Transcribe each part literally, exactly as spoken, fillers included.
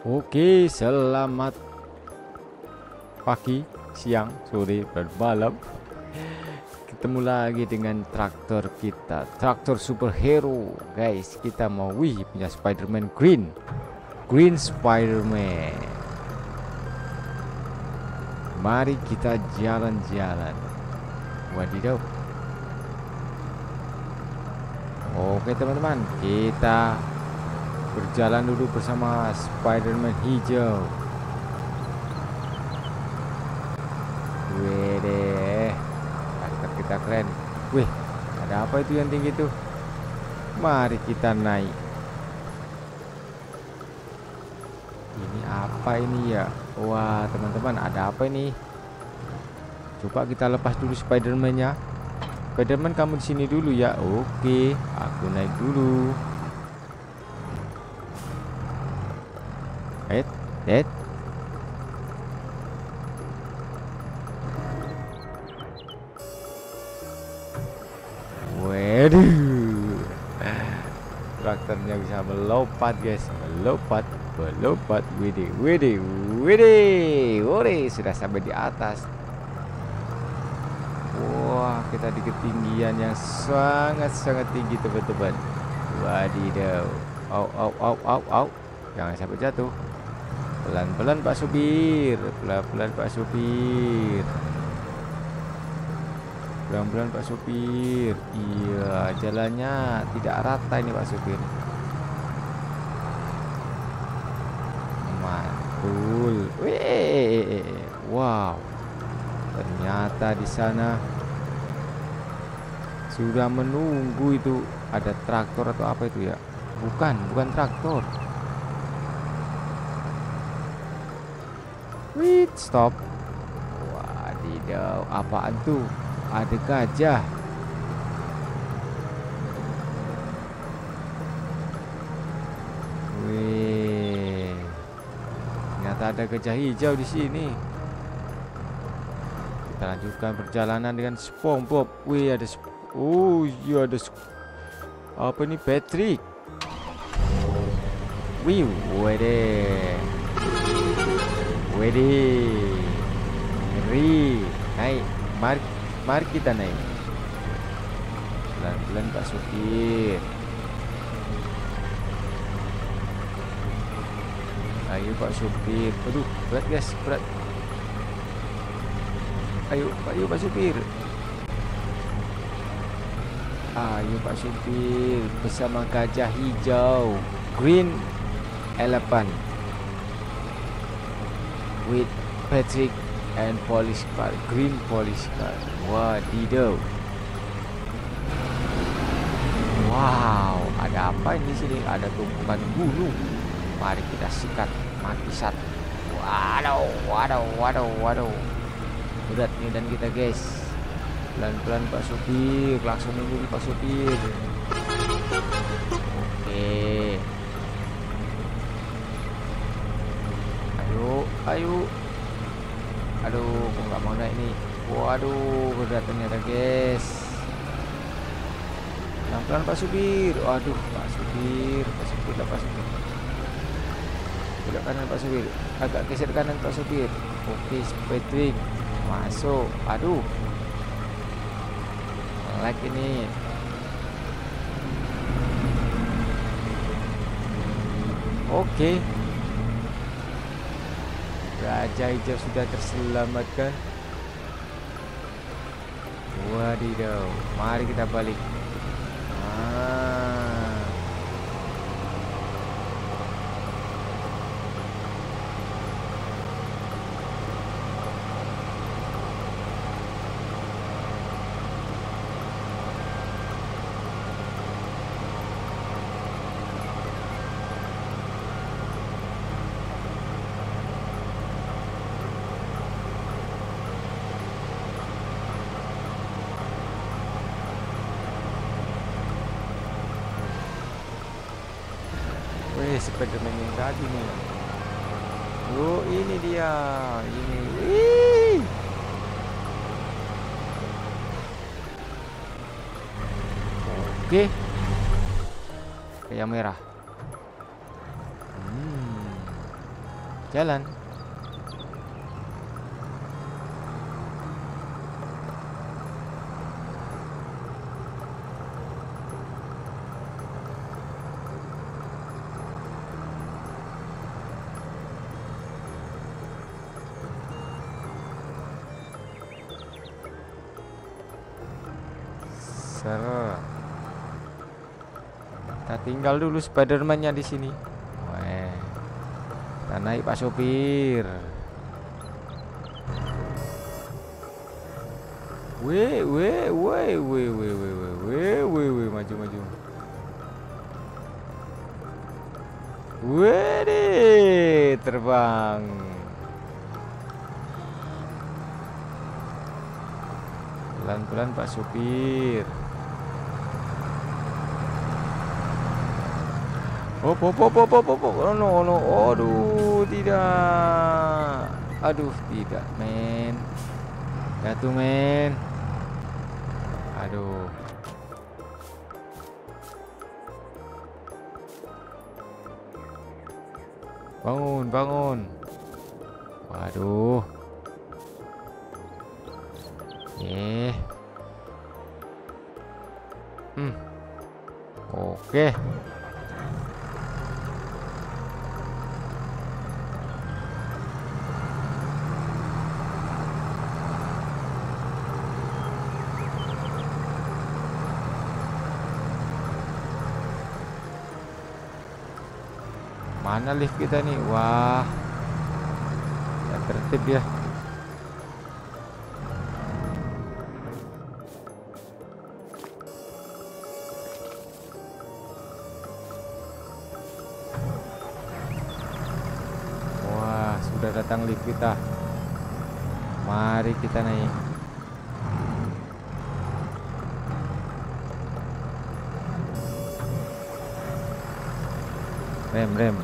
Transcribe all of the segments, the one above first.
Oke, selamat pagi, siang, sore, dan malam. Ketemu lagi dengan traktor kita, traktor superhero, guys. Kita mau, wih, punya Spider-Man Green, Green Spider-Man. Mari kita jalan-jalan. Wadidaw. Oke teman-teman, kita berjalan dulu bersama Spider-Man hijau. Wede, karakter kita keren. Wih, ada apa itu yang tinggi tuh? Mari kita naik. Ini apa ini ya? Wah teman-teman, ada apa ini? Coba kita lepas dulu Spider-Man-nya. Spider-Man, kamu di sini dulu ya. Oke, aku naik dulu. Eh, eh. Waduh. Traktornya bisa melompat, guys. Melompat, melompat. Widih, widih, widih. Ore, sudah sampai di atas. Wah, kita di ketinggian yang sangat-sangat tinggi, teman-teman. Wadidaw. Au, au, au, au, au. Jangan sampai jatuh. Pelan-pelan Pak Supir. Pelan-pelan Pak Supir. Pelan-pelan Pak Supir. Iya, jalannya tidak rata ini Pak Supir. Mantul. Wih. Wow. Ternyata di sana sudah menunggu itu, ada traktor atau apa itu ya? Bukan, bukan traktor. Wait, stop. Wadidaw, apaan tuh? Ada gajah. Wih, ternyata ada gajah hijau di sini. Kita lanjutkan perjalanan dengan SpongeBob. Wih, ada sp oh iya, ada sp apa ini, Patrick. Wih, wede, wede, ngeri. Naik, mari, mari kita naik. Pelan-pelan Pak Supir. Ayo Pak Supir. Aduh, berat guys, berat. Ayo, ayo Pak Supir. Ayo Pak Supir bersama gajah hijau, Green Elephant with Patrick and police car, green police car. Wadidaw. Wow, ada apa ini di sini? Ada tumpukan gunung. Mari kita sikat mati satu. Waduh, waduh, waduh, waduh. Berat nih dan kita, guys. Pelan-pelan Pak Supir, klaksonin dulu Pak Supir. Oke. Ayo, ayo. Aduh, kok nggak mau naik nih? Waduh, berat ternyata, guys. Pelan-pelan Pak Supir. Waduh, Pak Supir, Pak Supir, Pak Supir. Belok kanan Pak Supir. Agak geser kanan Pak Supir. Oke, Patrick. Masuk. Aduh, like ini. Oke, Raja Hijau sudah terselamatkan. Wadidaw, mari kita balik. Ah. Wih, Spiderman yang tadi nih. Oh, ini dia. Ini. Wih. Oke. Kayak merah. Hmm. Jalan. Ser. Kita tinggal dulu Spiderman-nya di sini. Weh. Kita naik Pak Sopir. Weh, weh, weh, weh, weh, weh, weh, weh, weh, weh, maju, maju. Weh deh, terbang. Pelan-pelan Pak Supir. Hop, hop, hop, hop, hop, hop. Oh, no, no. Aduh, tidak. Aduh, tidak, men. Jatuh, men. Aduh. Bangun, bangun. Waduh. Eh. Hmm. Oke. Mana lift kita nih? Wah, ya tertib ya. Wah, sudah datang lift kita. Mari kita naik. Rem, rem.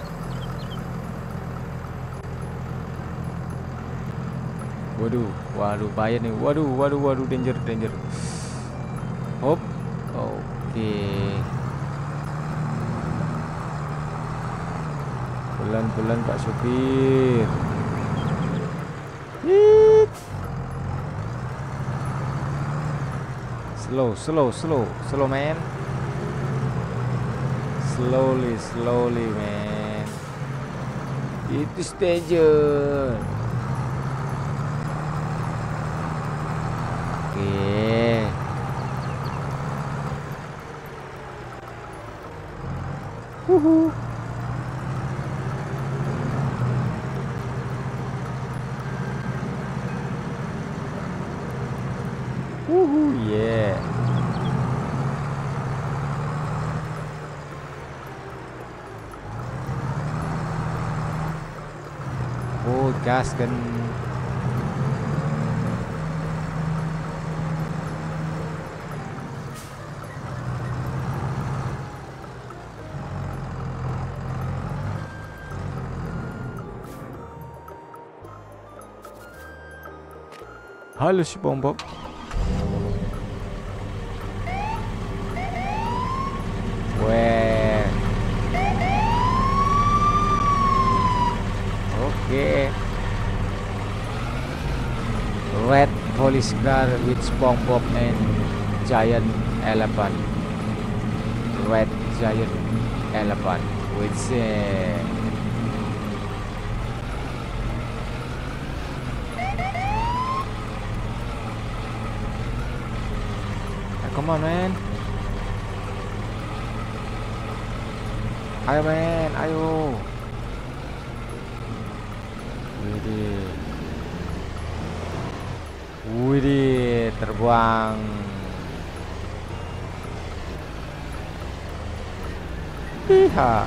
Waduh, waduh, bahaya nih. Waduh, waduh, waduh, danger, danger. Hop, oke. Pelan-pelan Pak Supir. Hit. Slow, slow, slow, slow, man. Slowly, slowly, man. Itu danger. Oke. Uhu. Uhu, yeah. Oh, gas kan. Halo si Bombok. Weh. Oke. Red police car with SpongeBob and giant elephant. Red giant elephant with uh, come on, man. Ayo, man. Ayo. Widih. Widih, terbang. Lihat.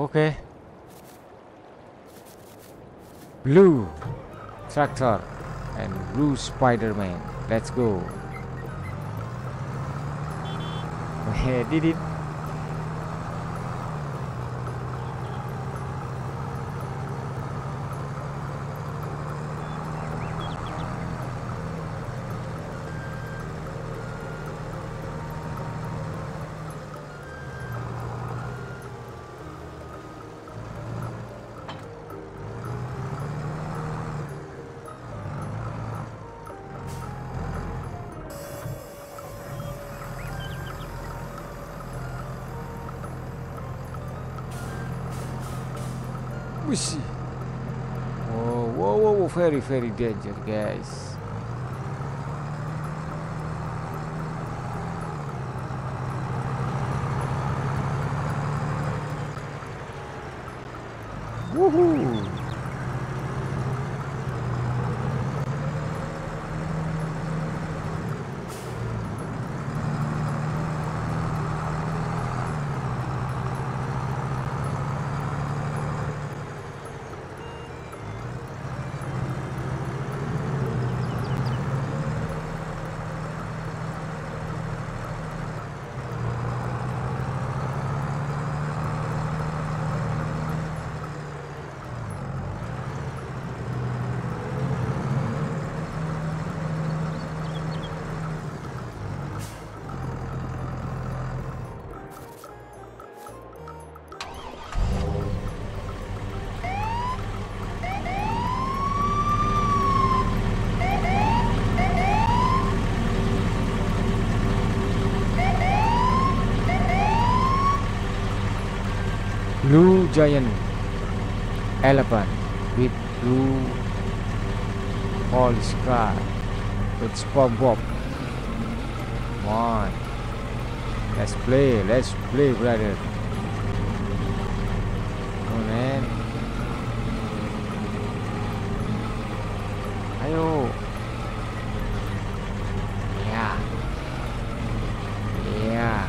Okay. Blue tractor and blue Spider-Man. Let's go. I did it. Whoosh. Oh, whoa, whoa, whoa, very, very dangerous, guys. Woohoo! Blue giant elephant with blue polish car with SpongeBob. Come on, let's play, let's play, brother. Come on, man. Ayo. Yeah. Yeah.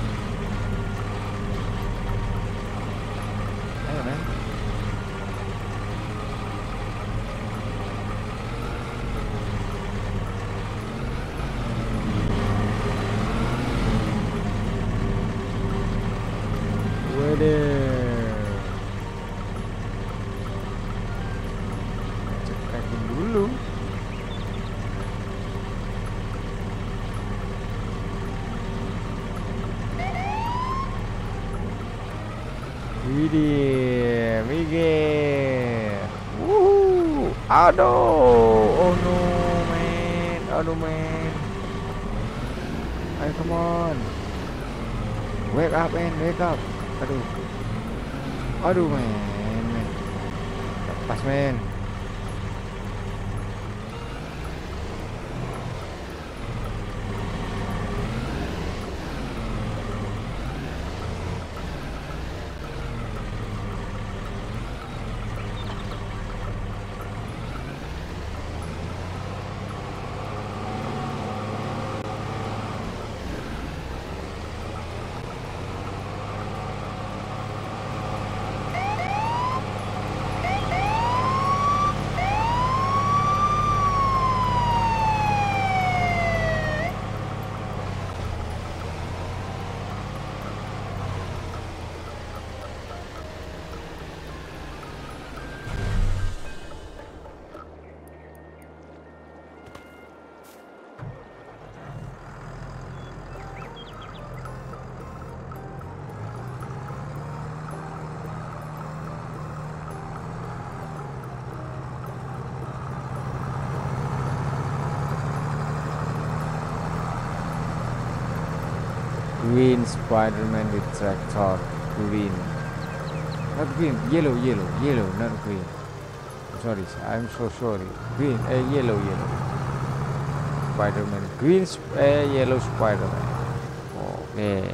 Ayo, man. Waduh. Cepetin dulu. Widih, Miguel. Wuhu. Aduh. Oh no, man. Aduh, man. Ayo, come on. Wake up, man. Wake up. Aduh. Aduh, man. man. Lepas, man. Green Spider-Man with tractor. Green. Not green. Yellow, yellow, yellow, not green. Sorry, I'm so sorry. Green, eh, yellow, yellow. Spider-Man. Green, sp eh, yellow Spider-Man. Okay.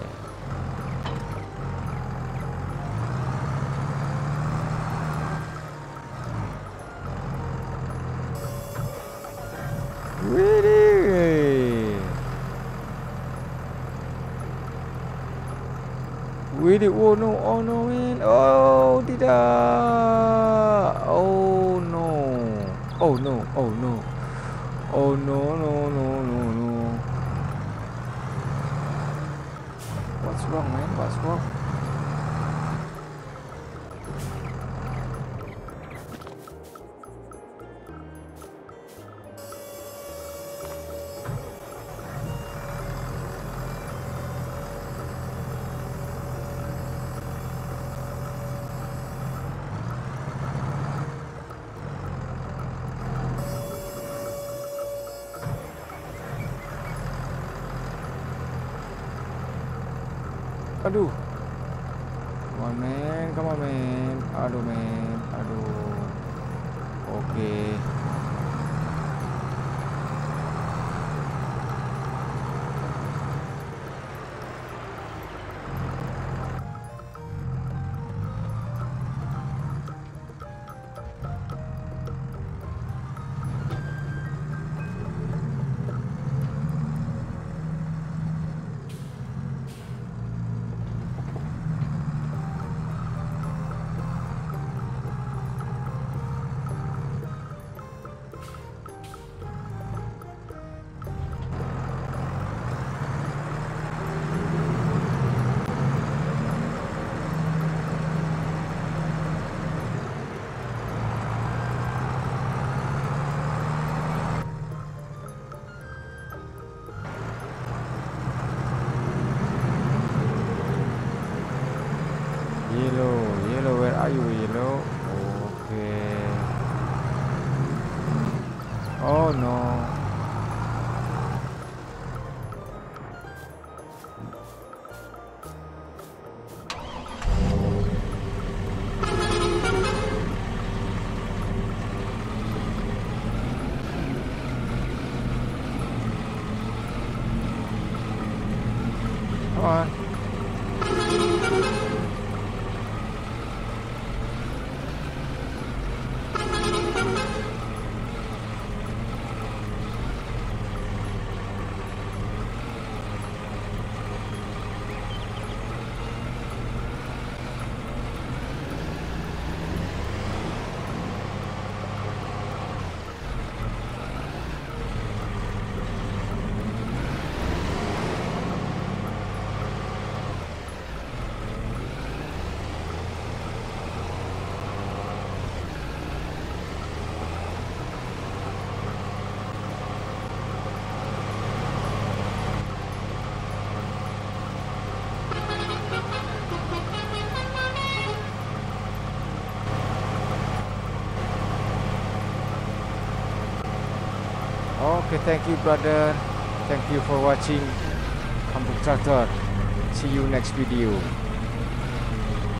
Widih. Wih, oh no, oh no, man. Oh, tidak. Oh no. Oh no, oh no. Oh no, no, no, no, no. What's wrong, man? What's wrong? Aduh. Come on, man. Come on, man. Aduh, man. Aduh. Oke. Okay. Yellow, yellow, where are you, yellow? Okay. Oh no. Come on. Okay, thank you, brother. Thank you for watching Kampung Traktor. See you next video.